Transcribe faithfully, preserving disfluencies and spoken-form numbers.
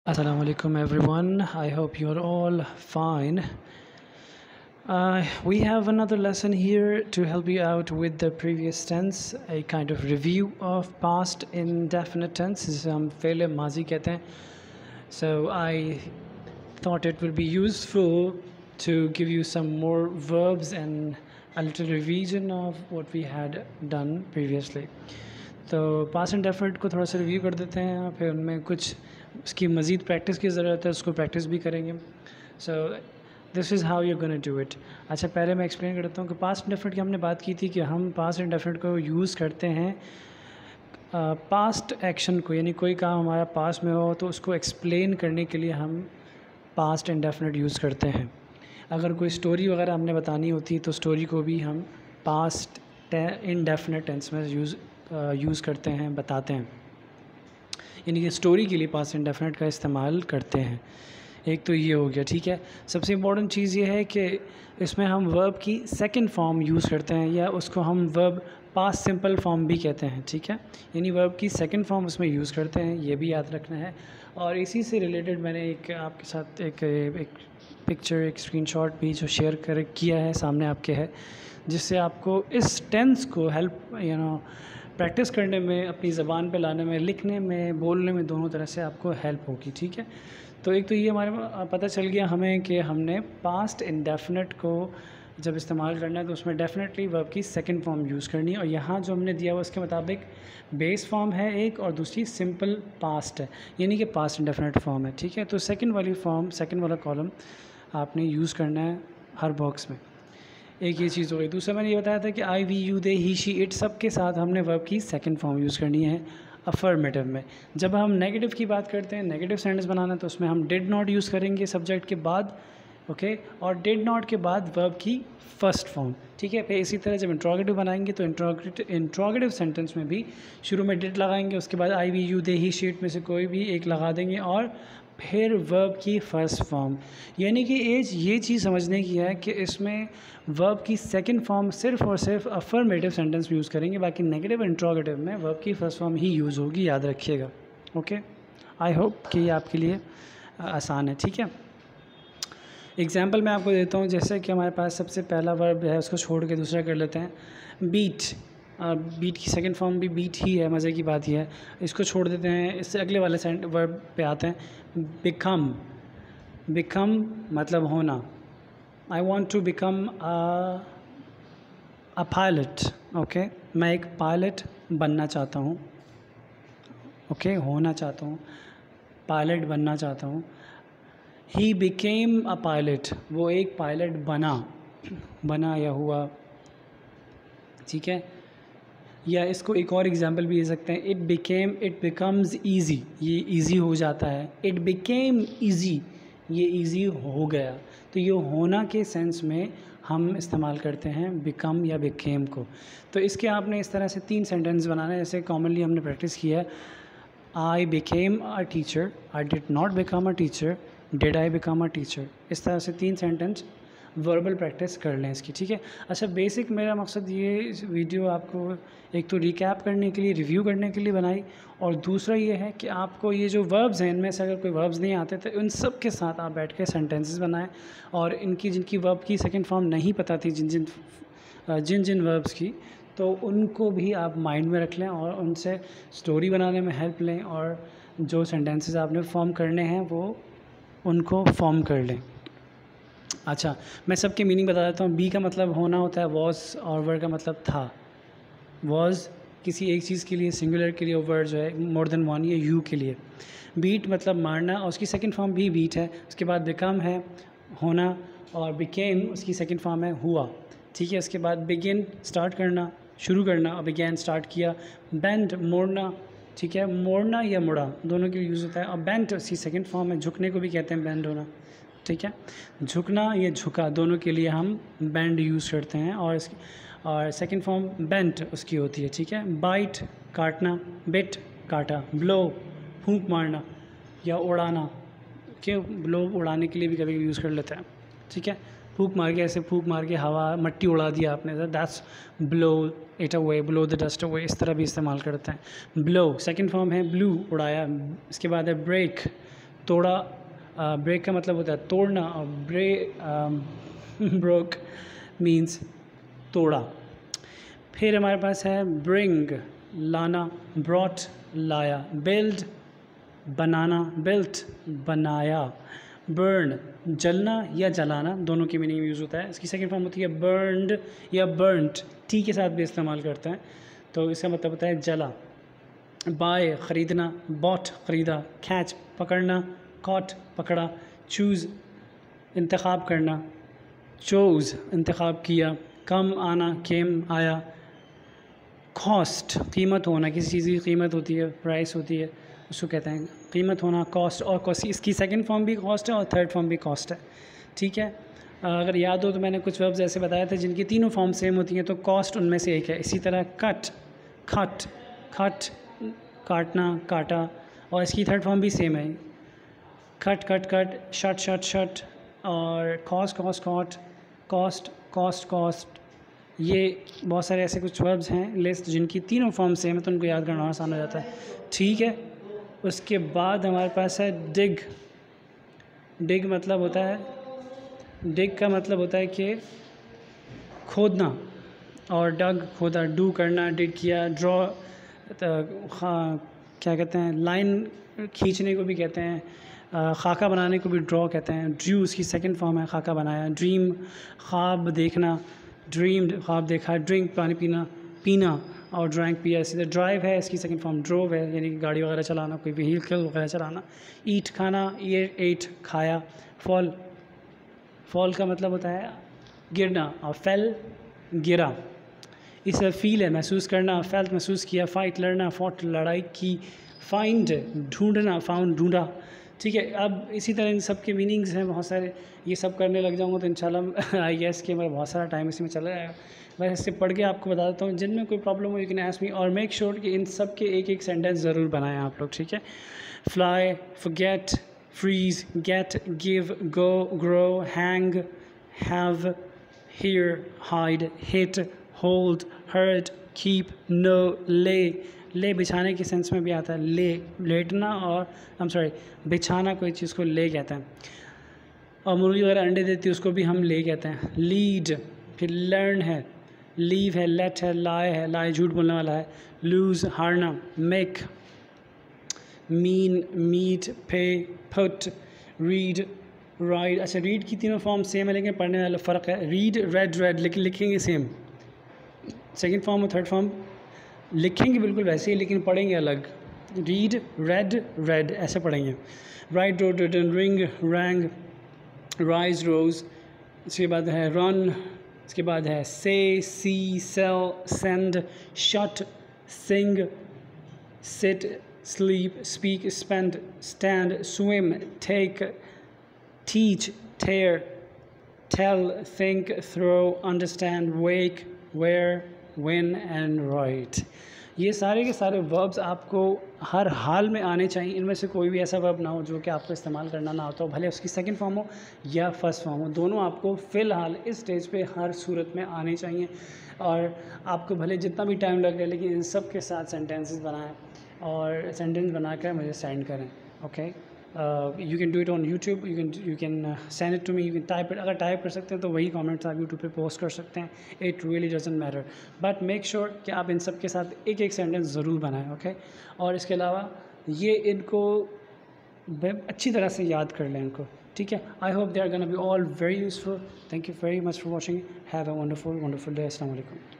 Assalamu alaikum everyone. I hope you're all fine. Uh, we have another lesson here to help you out with the previous tense, a kind of review of past indefinite tense, जिसे हम fail माजी कहते हैं. So I thought it would be useful to give you some more verbs and a little revision of what we had done previously. तो past indefinite को थोड़ा सा review कर देते हैं, फिर उनमें कुछ उसकी मज़ीद प्रैक्टिस की ज़रूरत है, उसको प्रैक्टिस भी करेंगे. So this is how you gonna do it. अच्छा, पहले मैं एक्सप्लेन कर देता हूँ कि पास्ट इंडेफिनिट की हमने बात की थी कि हम पास्ट इंडेफिनिट को यूज़ करते हैं पास्ट uh, एक्शन को, यानी कोई काम हमारा पास्ट में हो तो उसको एक्सप्लेन करने के लिए हम पास्ट इंडेफिनिट यूज़ करते हैं. अगर कोई स्टोरी वगैरह हमने बतानी होती तो स्टोरी को भी हम पास्ट इंडेफिनिट टेंस में यूज़ यूज़ करते हैं, बताते हैं. यानी कि स्टोरी के लिए पास्ट इंडेफिनिट का इस्तेमाल करते हैं. एक तो ये हो गया, ठीक है. सबसे इम्पोर्टेंट चीज़ ये है कि इसमें हम वर्ब की सेकंड फॉर्म यूज़ करते हैं, या उसको हम वर्ब पास्ट सिंपल फॉर्म भी कहते हैं, ठीक है. यानी वर्ब की सेकंड फॉर्म उसमें यूज़ करते हैं, ये भी याद रखना है. और इसी से रिलेटेड मैंने एक आपके साथ एक एक पिक्चर, एक स्क्रीनशॉट भी जो शेयर कर किया है, सामने आपके है, जिससे आपको इस टेंस को हेल्प यू नो प्रैक्टिस करने में, अपनी ज़बान पे लाने में, लिखने में, बोलने में, दोनों तरह से आपको हेल्प होगी, ठीक है. तो एक तो ये हमारे पता चल गया हमें कि हमने पास्ट इंडेफिनिट को जब इस्तेमाल करना है तो उसमें डेफिनेटली वर्ब की सेकंड फॉर्म यूज़ करनी है. और यहाँ जो हमने दिया हुआ उसके मुताबिक बेस फॉर्म है एक, और दूसरी सिंपल पास्ट है, यानी कि पास्ट इंडेफिनिट फॉर्म है, ठीक है. तो सेकंड वाली फॉर्म, सेकंड वाला कॉलम आपने यूज़ करना है हर बॉक्स में. एक ये चीज़ हो गई. दूसरा मैंने ये बताया था कि I, we, you, they, he, she, it सब के साथ हमने वर्ब की सेकंड फॉर्म यूज़ करनी है अफर्मेटिव में. जब हम नेगेटिव की बात करते हैं, नेगेटिव सेंटेंस बनाना है, तो उसमें हम डिड नॉट यूज़ करेंगे सब्जेक्ट के बाद, ओके okay? और डिड नॉट के बाद वर्ब की फर्स्ट फॉर्म, ठीक है. फिर इसी तरह जब इंट्रोगेटिव बनाएंगे तो इंट्रोगेटिव इंट्रोगेटिव सेंटेंस में भी शुरू में डिड लगाएंगे, उसके बाद I, we, you, they, he, she, it में से कोई भी एक लगा देंगे, और फिर वर्ब की फ़र्स्ट फॉर्म. यानी कि एज ये चीज़ समझने की है कि इसमें वर्ब की सेकंड फॉर्म सिर्फ और सिर्फ अफर्मेटिव सेंटेंस में यूज़ करेंगे, बाकी नेगेटिव इंट्रोगेटिव में वर्ब की फ़र्स्ट फॉर्म ही यूज़ होगी, याद रखिएगा. ओके, आई होप कि ये आपके लिए आसान है, ठीक है. एग्जाम्पल मैं आपको देता हूँ. जैसे कि हमारे पास सबसे पहला वर्ब है, उसको छोड़ के दूसरा कर लेते हैं, बीट. बीट की सेकंड फॉर्म भी बीट ही है. मज़े की बात यह है, इसको छोड़ देते हैं, इससे अगले वाले सेंट वर्ब पे आते हैं. बिकम. बिकम मतलब होना. I want to become a pilot. Okay, मैं एक पायलट बनना चाहता हूँ. Okay okay? होना चाहता हूँ, पायलट बनना चाहता हूँ. ही बिकेम अ पायलट, वो एक पायलट बना, बना या हुआ, ठीक है. या इसको एक और एग्जांपल भी दे सकते हैं. It became, it becomes easy, ये ईजी हो जाता है. इट बिकेम ईजी, ये ईजी हो गया. तो ये होना के सेंस में हम इस्तेमाल करते हैं बिकम या बिकेम को. तो इसके आपने इस तरह से तीन सेंटेंस बनाना है, जैसे कॉमनली हमने प्रैक्टिस किया है. I became a teacher, I did not become a teacher, did I become a teacher. इस तरह से तीन सेंटेंस वर्बल प्रैक्टिस कर लें इसकी, ठीक है. अच्छा, बेसिक मेरा मकसद ये वीडियो आपको एक तो रिकैप करने के लिए, रिव्यू करने के लिए बनाई, और दूसरा ये है कि आपको ये जो वर्ब्स हैं, इनमें से अगर कोई वर्ब्स नहीं आते तो इन सब के साथ आप बैठ के सेंटेंसेस बनाएं, और इनकी जिनकी वर्ब की सेकंड फॉर्म नहीं पता थी, जिन जिन जिन जिन वर्ब्स की, तो उनको भी आप माइंड में रख लें और उनसे स्टोरी बनाने में हेल्प लें, और जो सेंटेंसेस आपने फॉर्म करने हैं वो उनको फॉर्म कर लें. अच्छा, मैं सबके मीनिंग बता देता हूँ. बी का मतलब होना होता है, वॉज, और वर्ड का मतलब था. वॉज किसी एक चीज़ के लिए, सिंगुलर के लिए, वर्ड जो है मोर देन वन, ये यू के लिए. बीट मतलब मारना, और उसकी सेकंड फॉर्म भी बीट है. उसके बाद बिकम है होना, और बिकेम उसकी सेकंड फॉर्म है हुआ, ठीक है. उसके बाद बिगिन स्टार्ट करना, शुरू करना, और बिगैन स्टार्ट किया. बेंड मोड़ना, ठीक है, मोड़ना या मुड़ा दोनों के लिए यूज़ होता है. और बेंट उसकी सेकंड फॉर्म है, झुकने को भी कहते हैं बेंड होना, ठीक है. झुकना या झुका दोनों के लिए हम बेंड यूज़ करते हैं, और इसकी और सेकंड फॉर्म बेंट उसकी होती है, ठीक है. बाइट काटना, बिट काटा. ब्लो फूंक मारना या उड़ाना, कि ब्लो उड़ाने के लिए भी कभी यूज़ कर लेते हैं, ठीक है. फूंक मार के, ऐसे फूंक मार के हवा मट्टी उड़ा दिया आपने, that's blow it away, blow the dust away, इस तरह भी इस्तेमाल करते हैं. ब्लो सेकंड फॉर्म है ब्लू, उड़ाया. इसके बाद है ब्रेक, तोड़ा, ब्रेक का मतलब होता है तोड़ना, और ब्रे ब्रोक मीन्स तोड़ा। फिर हमारे पास है ब्रिंग, लाना, ब्रॉट, लाया, बिल्ड, बनाना, बिल्ट, बनाया, बर्न, जलना या जलाना, दोनों की मीनिंग यूज़ होता है। इसकी सेकंड फॉर्म होती है बर्नड या बर्नट, टी के साथ भी इस्तेमाल करते हैं, तो इसका मतलब होता है जला। बाय, ख़रीदना, बॉट, ख़रीदा, कैच, पकड़ना, कॉट, पकड़ा, चूज़, इंतखाब करना, चोज़, इंतखाब किया, कम, आना, केम, आया, कॉस्ट, कीमत होना, किसी चीज़ की कीमत होती है, प्राइस होती है, उसको कहते हैं कीमत होना, कॉस्ट। और कॉस्ट इसकी सेकंड फॉर्म भी कॉस्ट है और थर्ड फॉर्म भी कॉस्ट है, ठीक है। अगर याद हो तो मैंने कुछ वर्ब्स ऐसे बताए थे जिनकी तीनों फॉर्म सेम होती हैं, तो कॉस्ट उनमें से एक है। इसी तरह कट, खट, खट, काटना, काटा, और इसकी थर्ड फॉर्म भी सेम है, cut, cut, cut, shut, shut, shut, और cost, cost, cost, cost, cost, cost. ये बहुत सारे ऐसे कुछ वर्ब्स हैं लिस्ट जिनकी तीनों फॉर्म सेम है, तो उनको याद करना आसान हो जाता है, ठीक है। उसके बाद हमारे पास है डिग। डिग मतलब होता है, डिग का मतलब होता है कि खोदना, और डग खोदा, डू करना, डिग किया, ड्रॉ, हाँ क्या कहते हैं, लाइन खींचने को भी कहते हैं, खाका बनाने को भी ड्रॉ कहते हैं। ड्रू उसकी सेकंड फॉर्म है, खाका बनाया। ड्रीम, ख्वाब देखना, ड्रीम्ड, ख्वाब देखा। ड्रिंक, पानी पीना, पीना, और ड्राइंक, पिया। सीधे ड्राइव है, इसकी सेकंड फॉर्म ड्रोव है, यानी कि गाड़ी वगैरह चलाना, कोई व्हीकल वगैरह चलाना। ईट, खाना, ईट, एट, खाया। फॉल, फॉल का मतलब होता है गिरना, और फेल, गिरा। इसे फील है, महसूस करना, फेल्ट, महसूस किया। फाइट, लड़ना, फॉट, लड़ाई की। फाइंड, ढूंढना, फाउंड, ढूंढा, ठीक है। अब इसी तरह इन सब के मीनिंग्स हैं बहुत सारे, ये सब करने लग जाऊँगा तो इंशाल्लाह आई गेस कि मेरा बहुत सारा टाइम इसी में चला जाएगा। मैं इससे पढ़ के आपको बता देता हूँ, जिनमें कोई प्रॉब्लम हो यू कैन आस्क मी, और मेक श्योर कि इन सब के एक एक सेंटेंस ज़रूर बनाएं आप लोग, ठीक है। Fly, forget, freeze, get, give, go, grow, hang, have, hear, hide, hit, hold, hurt, keep, know, lay. Lay बिछाने के सेंस में भी आता है, ले लेटना, और आई एम सॉरी बिछाना कोई चीज़ को ले कहते हैं। और मुर्गी वगैरह अंडे देती है उसको भी हम ले कहते हैं। लीड, फिर लर्न है, लीव है, लेट है, लाई है, लाई झूठ बोलने वाला है। लूज़, हारना। Make, mean, meet, pay, put, read, ride. अच्छा, रीड की तीनों फॉर्म सेम है लेकिन पढ़ने वाला फ़र्क है। रीड, रेड, रेड, लेकिन लिखेंगे सेम। सेकेंड फॉर्म और थर्ड फॉर्म लिखेंगे बिल्कुल वैसे ही लेकिन पढ़ेंगे अलग। रीड, रेड, रेड ऐसे पढ़ेंगे। Write, wrote, written, ring, rang, rise, rose. इसके बाद है रन, इसके बाद है say, see, sell, send, shut, sing, sit, sleep, speak, spend, stand, swim, take, teach, tear, tell, think, throw, understand, wake, wear, win and write. ये सारे के सारे वर्ब्स आपको हर हाल में आने चाहिए। इनमें से कोई भी ऐसा वर्ब ना हो जो कि आपको इस्तेमाल करना ना आता हो, भले उसकी सेकंड फॉर्म हो या फर्स्ट फॉर्म हो, दोनों आपको फ़िलहाल इस स्टेज पे हर सूरत में आने चाहिए। और आपको भले जितना भी टाइम लगे लेकिन इन सब के साथ सेंटेंसेस बनाएं और सेंटेंस बनाकर मुझे सेंड करें, okay. You can do it on YouTube, you can you can send it to me, you can type it. अगर टाइप कर सकते हैं तो वही कमेंट्स आप यूट्यूब पे पोस्ट कर सकते हैं, it really doesn't matter, but make sure कि आप इन सब के साथ एक एक सेंटेंस ज़रूर बनाएं, ओके। और इसके अलावा ये इनको अच्छी तरह से याद कर लें इनको, ठीक है। I hope they are gonna be all very useful. Thank you very much for watching. Have a wonderful wonderful day. अस्सलाम वालेकुम।